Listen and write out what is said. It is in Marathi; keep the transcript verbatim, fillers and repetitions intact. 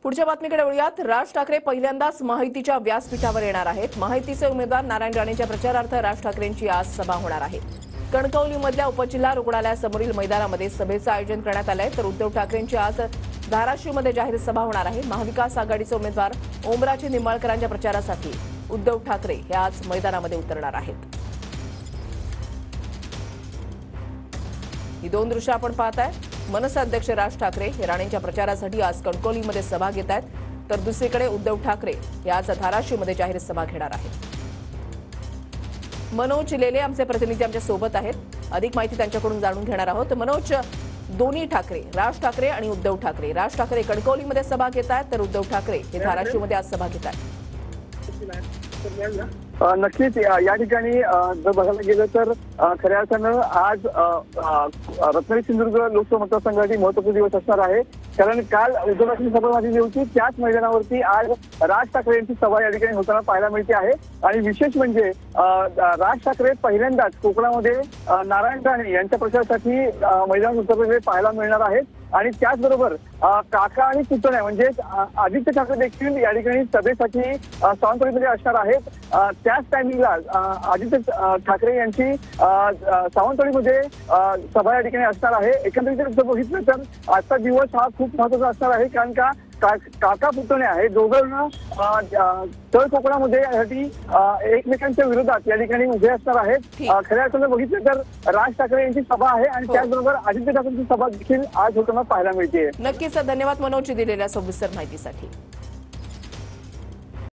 पुढच्या बातमीकडे वळूयात। राज ठाकरे पहिल्यांदाच महायुतीच्या व्यासपीठावर येणार आहेत। महायुतीचे उमेदवार नारायण राणेंच्या प्रचारार्थ राज ठाकरेंची आज सभा होणार आहे। कणकवलीमधल्या उपजिल्हा रुग्णालयासमोरील मैदानामध्ये सभेचं आयोजन करण्यात आलंय। तर उद्धव ठाकरेंची आज धाराशिवमध्ये जाहीर सभा होणार आहे। महाविकास आघाडीचे उमेदवार ओमराजे निंबाळकरांच्या प्रचारासाठी उद्धव ठाकरे हे आज मैदानामध्ये उतरणार आहेत। ही दोन दृश्य आपण पाहताय। मनसे अध्यक्ष राज ठाकरे हे राणेंच्या प्रचारासाठी आज कणकवलीमध्ये सभा घेत आहेत, तर दुसरीकडे उद्धव ठाकरे हे आज धाराशिवमध्ये जाहीर सभा घेणार आहेत। मनोज लेले आमचे प्रतिनिधी आमच्या सोबत आहेत। अधिक माहिती त्यांच्याकडून जाणून घेणार आहोत। मनोज, दोन्ही ठाकरे, राज ठाकरे आणि उद्धव ठाकरे, राज ठाकरे कणकवलीमध्ये सभा घेत आहेत, तर उद्धव ठाकरे हे धाराशिवमध्ये आज सभा घेत आहेत। नक्कीच या ठिकाणी जर बघायला गेलं तर खऱ्या अर्थानं आज रत्नागिरी सिंधुदुर्ग लोकसभा मतदारसंघासाठी महत्त्वाचा दिवस असणार आहे। कारण काल उद्धवांची सभा झालेली होती, त्याच मैदानावरती आज राज ठाकरे यांची सभा या ठिकाणी होताना पाहायला मिळते आहे। आणि विशेष म्हणजे राज ठाकरे पहिल्यांदाच कोकणामध्ये नारायण राणे यांच्या प्रचारासाठी मैदानात उतरलेले पाहायला मिळणार आहेत। आणि त्याचबरोबर काका आणि पुतण्या म्हणजे आदित्य ठाकरे देखील या ठिकाणी सभेसाठी सावंतवाडीमध्ये असणार आहेत। त्याच टायमिंगला आदित्य ठाकरे यांची सावंतवाडीमध्ये सभा या ठिकाणी असणार आहे। एकंदरीत जर बघितलं तर आजचा दिवस हा खूप महत्त्वाचा असणार आहे, कारण का काका पुतण्या हे दोघं तळ कोकणामध्ये यासाठी एकमेकांच्या विरोधात या ठिकाणी उभे असणार आहेत। खऱ्या अर्थानं बघितलं तर राज ठाकरे यांची सभा आहे आणि त्याचबरोबर आदित्य ठाकरेंची सभा देखील आज होताना पाहायला मिळते। नक्कीच, धन्यवाद मनोज दिलेल्या सविस्तर माहितीसाठी।